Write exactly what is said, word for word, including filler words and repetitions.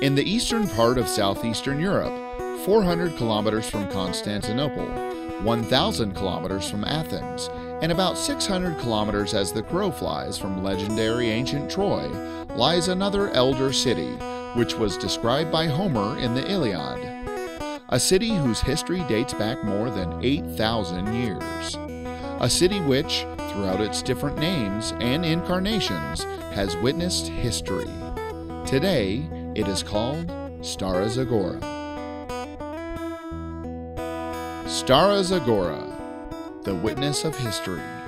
In the eastern part of southeastern Europe, four hundred kilometers from Constantinople, one thousand kilometers from Athens, and about six hundred kilometers as the crow flies from legendary ancient Troy, lies another elder city, which was described by Homer in the Iliad. A city whose history dates back more than eight thousand years. A city which, throughout its different names and incarnations, has witnessed history. Today, it is called STARA ZAGORA. STARA ZAGORA, the witness of history.